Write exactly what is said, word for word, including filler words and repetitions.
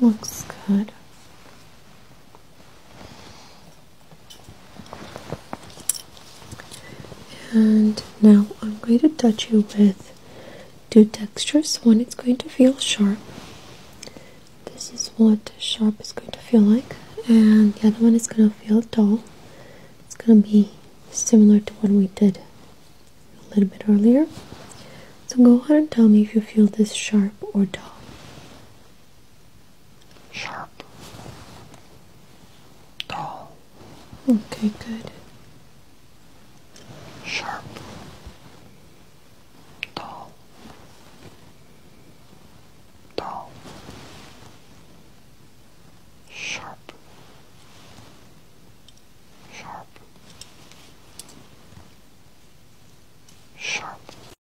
Looks good. And now I'm going to touch you with two textures. One is going to feel sharp. This is what sharp is going to feel like. And the other one is going to feel dull. It's going to be similar to what we did a little bit earlier. So go ahead and tell me if you feel this sharp or dull. Sharp. Dull. Okay, good.